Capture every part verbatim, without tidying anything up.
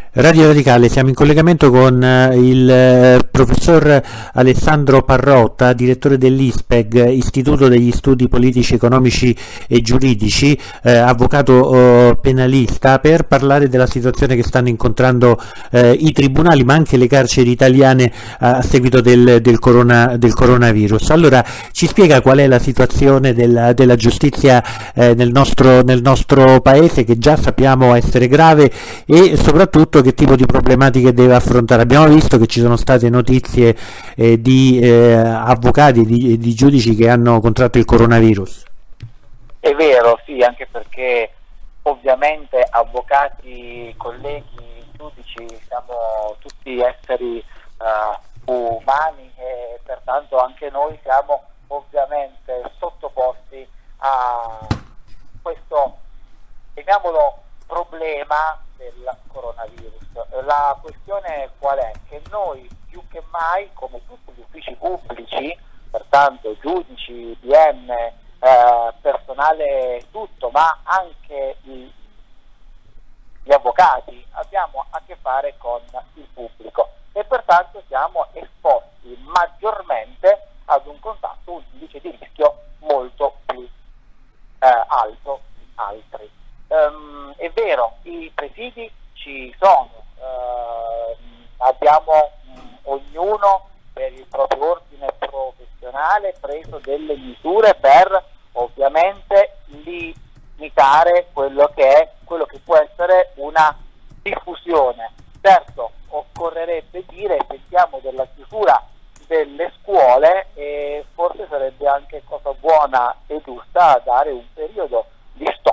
Radio Radicale, siamo in collegamento con eh, il eh, professor Alessandro Parrotta, direttore dell'I S P E G, Istituto degli Studi Politici, Economici e Giuridici, eh, avvocato eh, penalista, per parlare della situazione che stanno incontrando eh, i tribunali, ma anche le carceri italiane a, a seguito del, del, corona, del coronavirus. Allora, ci spiega qual è la situazione della, della giustizia eh, nel, nostro, nel nostro paese, che già sappiamo essere grave, e soprattutto che tipo di problematiche deve affrontare. Abbiamo visto che ci sono state notizie eh, di eh, avvocati e di, di giudici che hanno contratto il coronavirus. È vero, sì, anche perché ovviamente avvocati, colleghi, giudici, siamo tutti esseri uh, umani e pertanto anche noi siamo ovviamente sottoposti a questo, chiamiamolo, problema del coronavirus. La questione qual è? Che noi più che mai, come tutti gli uffici pubblici, pertanto giudici, D M, eh, personale tutto, ma anche i, gli avvocati, abbiamo a che fare con il pubblico e pertanto siamo esposti maggiormente ad un contatto, un indice di rischio molto più eh, alto di altri. Um, è vero, i presidi ci sono, uh, abbiamo um, ognuno per il proprio ordine professionale preso delle misure per ovviamente limitare quello che è, quello che può essere una diffusione. Certo, occorrerebbe dire, sentiamo della chiusura delle scuole e forse sarebbe anche cosa buona e giusta dare un periodo di stop,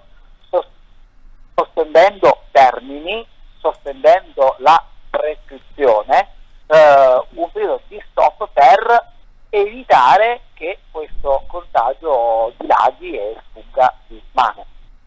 sospendendo termini, sospendendo la prescrizione, eh, un periodo di stop per evitare che questo contagio dilaghi e sfugga di mano.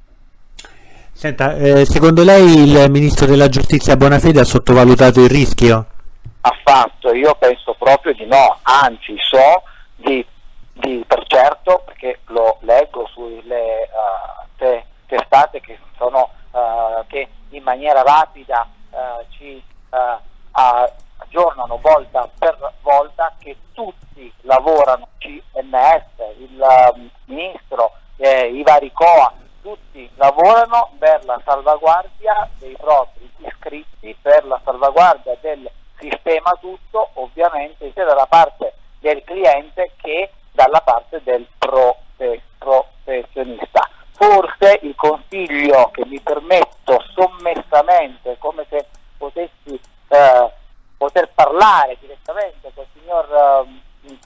Senta, eh, secondo lei il Ministro della Giustizia Bonafede ha sottovalutato il rischio? Affatto, io penso proprio di no, anzi so di, di per certo, perché lo leggo sulle uh, te, testate che sono uh, che in maniera rapida uh, ci uh, aggiornano volta per volta, che tutti lavorano, C N S, il uh, Ministro, eh, i vari C O A, tutti lavorano per la salvaguardia dei propri iscritti, per la salvaguardia del sistema tutto, ovviamente sia dalla parte del cliente che dalla parte del profe- professionista. Forse il consiglio che mi permetto sommessamente, come se potessi eh, poter parlare direttamente col signor eh,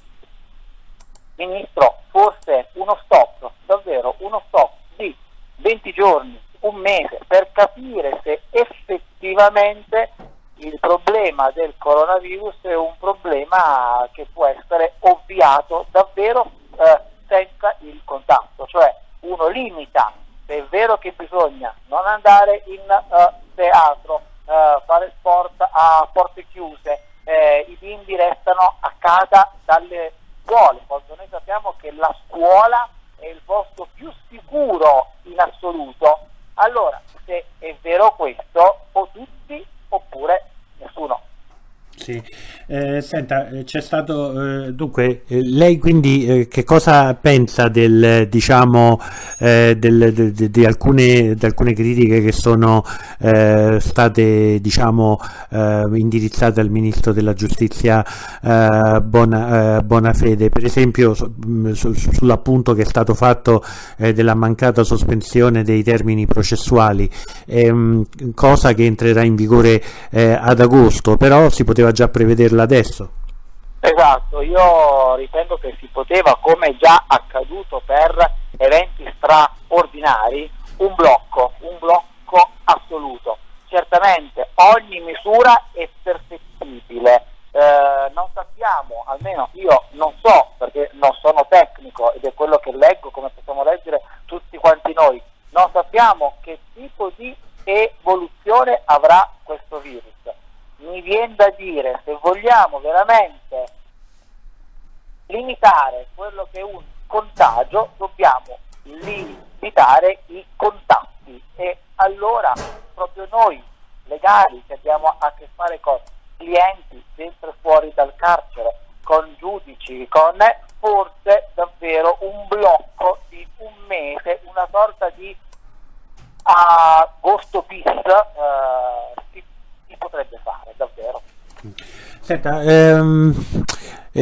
Ministro, forse uno stop, davvero uno stop di venti giorni, un mese, per capire se effettivamente il problema del coronavirus è un problema che può essere ovviato davvero eh, senza il contatto, cioè uno limita, se è vero che bisogna non andare in uh, teatro, uh, fare sport a porte chiuse, eh, i bimbi restano a casa dalle scuole, quando noi sappiamo che la scuola è il posto più sicuro in assoluto. Allora, se è vero questo, o tutti oppure nessuno. Sì, eh, senta, c'è stato eh, dunque eh, lei quindi eh, che cosa pensa del diciamo eh, del, de, de, di alcune di alcune critiche che sono eh, state diciamo eh, indirizzate al Ministro della Giustizia eh, Bona, eh, Bonafede, per esempio su, su, sull'appunto che è stato fatto eh, della mancata sospensione dei termini processuali, ehm, cosa che entrerà in vigore eh, ad agosto, però si poteva già prevederla adesso. Esatto, io ritengo che si poteva, come già accaduto per eventi straordinari, un blocco, un blocco assoluto. Certamente ogni misura è perfettibile, eh, non sappiamo, almeno io non so, perché non sono tecnico ed è quello che leggo, come possiamo leggere tutti quanti noi, non sappiamo che tipo di evoluzione avrà questo virus. Mi viene da dire, se vogliamo veramente limitare quello che è un contagio, dobbiamo limitare i contatti e allora proprio noi legali, che abbiamo a che fare con clienti dentro e fuori dal carcere, con giudici, con forse davvero un blocco di un mese, una sorta di agosto bis uh, si, si potrebbe fare davvero. Senta, ehm, eh,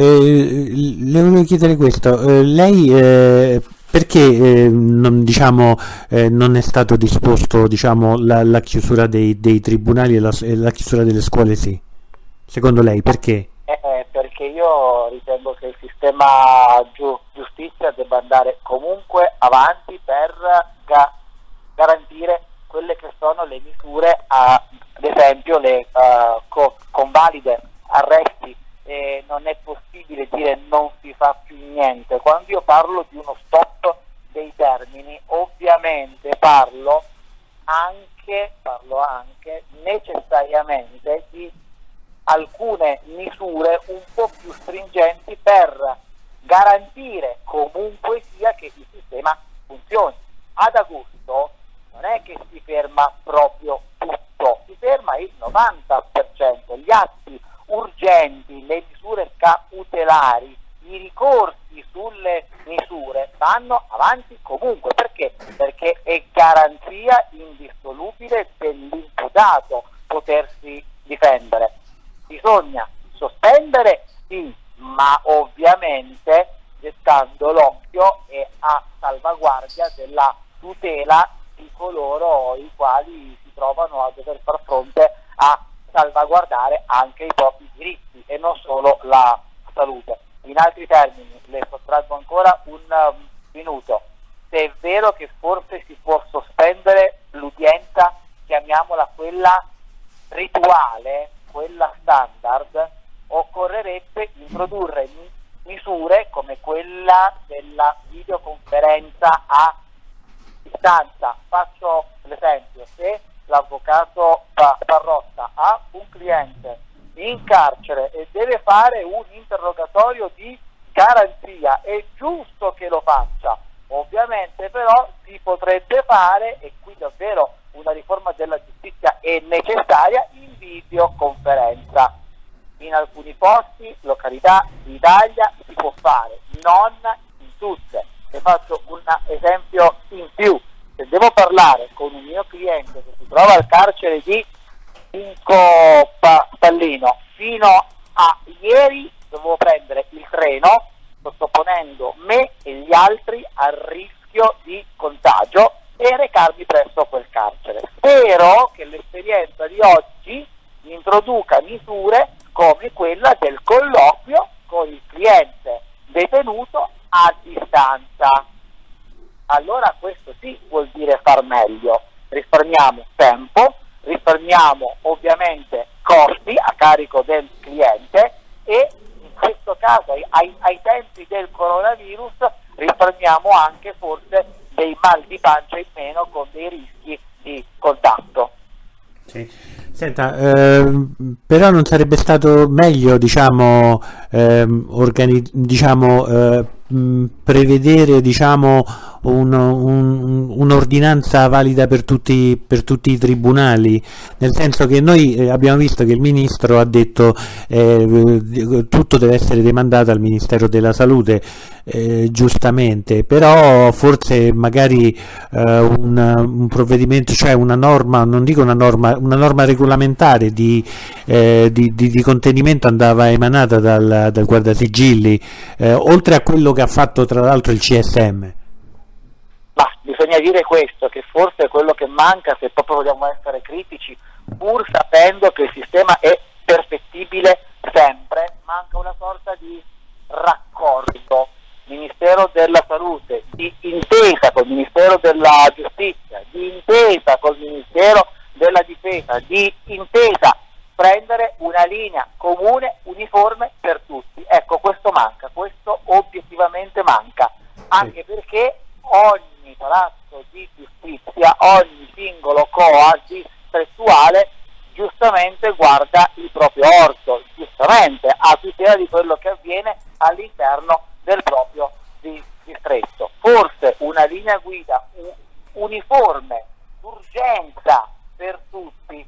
le volevo chiedere questo, eh, lei eh, perché eh, non, diciamo, eh, non è stato disposto, diciamo, la, la chiusura dei, dei tribunali e la, e la chiusura delle scuole sì? Secondo lei perché? Eh, perché io ritengo che il sistema giu- giustizia debba andare comunque avanti per ga- garantire quelle che sono le misure, a, ad esempio le uh, co- convalide, arresti. Eh, non è possibile dire non si fa più niente. Quando io parlo di uno stop dei termini, ovviamente parlo anche, parlo anche necessariamente di alcune misure un po' più stringenti per garantire comunque sia che il sistema funzioni. Ad agosto non è che si ferma proprio tutto, si ferma il novanta per cento, gli atti urgenti, le misure cautelari, i ricorsi sulle misure vanno avanti comunque. Perché? Perché è garanzia indissolubile dell'imputato potersi difendere. Bisogna sospendere, sì, ma ovviamente gettando l'occhio e a salvaguardia della tutela di coloro i quali si trovano a dover far fronte a salvaguardare anche i propri diritti e non solo la salute. In altri termini, le sottraggo ancora un um, minuto. Se è vero che forse si può sospendere l'udienza, chiamiamola quella rituale, quella standard, occorrerebbe introdurre mi- misure come quella della videoconferenza a distanza. Faccio l'esempio: se l'avvocato Parrotta ha un cliente in carcere e deve fare un interrogatorio di garanzia, è giusto che lo faccia. Ovviamente però si potrebbe fare, e qui davvero una riforma della giustizia è necessaria, in videoconferenza. In alcuni posti, località d'Italia si può fare, non in tutte. E faccio un esempio in più: se devo parlare con un mio cliente che si trova al carcere di Pallino, fino a ieri dovevo prendere il treno sottoponendo me e gli altri al rischio di contagio e recarmi presso quel carcere. Spero che l'esperienza di oggi introduca misure come quella del colloquio con il cliente detenuto a distanza. Allora questo sì vuol dire far meglio, risparmiamo tempo, risparmiamo ovviamente costi a carico del cliente e in questo caso ai, ai tempi del coronavirus risparmiamo anche forse dei mal di pancia in meno con dei rischi di contatto. Sì. Senta, eh, però non sarebbe stato meglio, diciamo, eh, organi- diciamo eh, mh, prevedere, diciamo, un, un, un'ordinanza valida per tutti, per tutti i tribunali, nel senso che noi eh, abbiamo visto che il ministro ha detto eh, tutto deve essere demandato al Ministero della Salute, eh, giustamente, però forse magari eh, un, un provvedimento, cioè una norma, non dico una norma, una norma regolamentare di, eh, di, di, di contenimento andava emanata dal, dal Guardasigilli, eh, oltre a quello che ha fatto tra l'altro il C S M. Ma bisogna dire questo, che forse è quello che manca, se proprio vogliamo essere critici, pur sapendo che il sistema è perfettibile sempre, manca una sorta di raccordo. Ministero della Salute, di intesa col Ministero della Giustizia, di intesa col Ministero della Difesa, di intesa prendere una linea comune, uniforme per tutti. Ecco, questo manca, questo obiettivamente manca, anche perché ogni palazzo di giustizia, ogni singolo C O A distrettuale giustamente guarda il proprio orto, giustamente a tutela di quello che avviene all'interno del proprio distretto. Forse una linea guida uniforme, d'urgenza per tutti,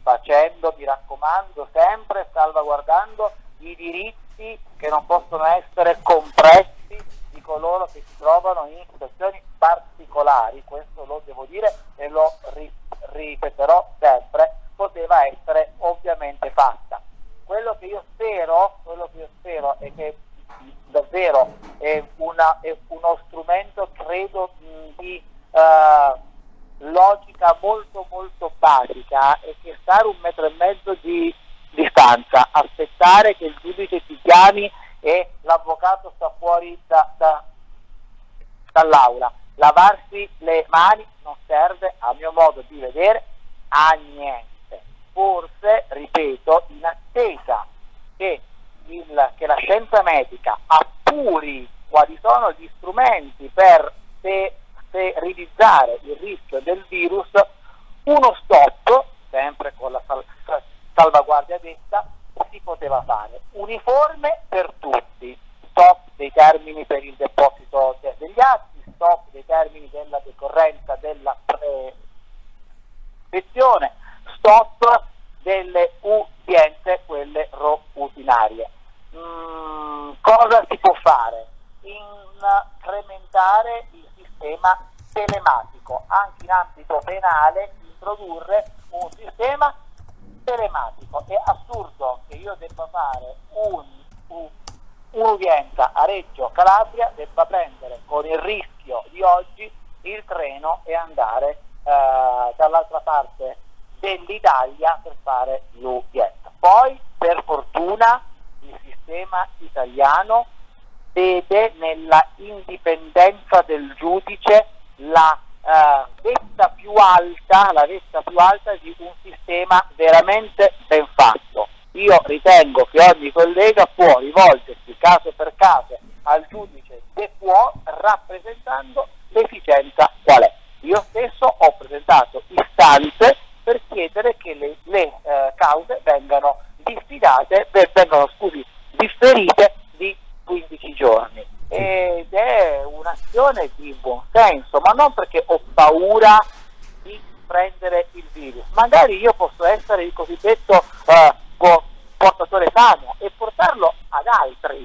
facendo, mi raccomando, sempre salvaguardando i diritti che non possono essere compressi di coloro che si trovano in situazioni particolari. Questo lo devo dire e lo ri- ripeterò sempre, poteva essere ovviamente fatta. Quello che io spero, quello che io spero è che davvero è, una, è uno strumento, credo, di uh, logica molto molto basica, è che stare un metro e mezzo di distanza, aspettare che il giudice ti chiami e l'avvocato sta fuori da, da, dall'aula, lavarsi le mani non serve, a mio modo di vedere, a niente. Forse, ripeto, in attesa che, il, che la scienza medica appuri quali sono gli strumenti per se, se realizzare il rischio del virus, uno stop, sempre con la sal- salvaguardia detta, si poteva fare. Uniforme per tutti, stop dei termini per il deposito de- degli atti, stop dei termini della decorrenza della prescrizione, stop delle udienze, quelle rutinarie. Mm, cosa si può fare? Incrementare il sistema telematico, anche in ambito penale, introdurre un sistema telematico. È assurdo che io debba fare un, un, un'udienza a Reggio Calabria, debba prendere con il rischio di oggi il treno e andare eh, dall'altra parte dell'Italia per fare l'udienza. Poi, per fortuna, il sistema italiano vede nella indipendenza del giudice la uh, vetta più alta, la vetta più alta di un sistema veramente ben fatto. Io ritengo che ogni collega può rivolgersi caso per caso al giudice che può, rappresentando l'efficienza qual è. Io stesso ho presentato istanze per chiedere che le, le uh, cause vengano diffidate, vengano scusi, differite di quindici giorni. Ed è un'azione di buon senso, ma non perché ho paura di prendere il virus. Magari io posso essere il cosiddetto uh, portatore sano e portarlo ad altri.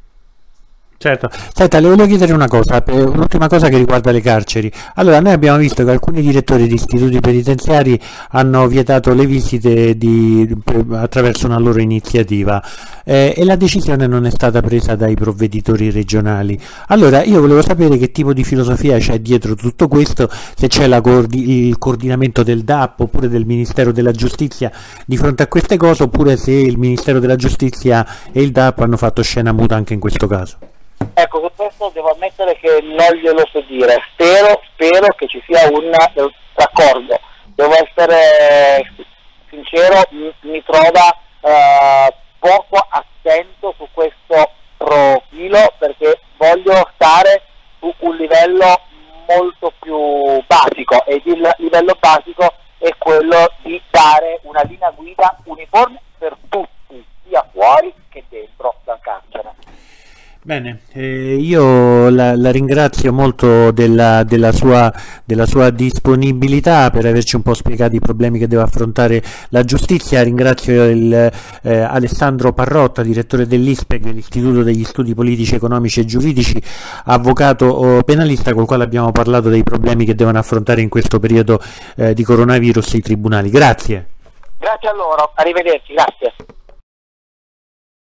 Certo. Senta, le volevo chiedere una cosa, un'ultima cosa che riguarda le carceri. Allora, noi abbiamo visto che alcuni direttori di istituti penitenziari hanno vietato le visite di, attraverso una loro iniziativa eh, e la decisione non è stata presa dai provveditori regionali. Allora, io volevo sapere che tipo di filosofia c'è dietro tutto questo, se c'è la coordi- il coordinamento del D A P oppure del Ministero della Giustizia di fronte a queste cose, oppure se il Ministero della Giustizia e il D A P hanno fatto scena muta anche in questo caso. Ecco, su questo devo ammettere che non glielo so dire. Spero, spero che ci sia un raccordo. Devo essere sincero, mi, mi trova eh, poco attento su questo profilo, perché voglio stare su un livello molto più basico, ed il livello basico è quello di dare una linea guida uniforme per tutti, sia fuori che dentro dal carcere. Bene, eh, io la, la ringrazio molto della, della, sua, della sua disponibilità per averci un po' spiegato i problemi che deve affrontare la giustizia. Ringrazio il, eh, Alessandro Parrotta, direttore dell'I S P E G, l'Istituto degli Studi Politici, Economici e Giuridici, avvocato o penalista, col quale abbiamo parlato dei problemi che devono affrontare in questo periodo eh, di coronavirus i tribunali. Grazie. Grazie a loro, arrivederci, grazie.